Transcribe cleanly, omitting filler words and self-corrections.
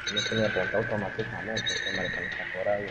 No tenía pronto automáticamente, se me alcanza por ahí.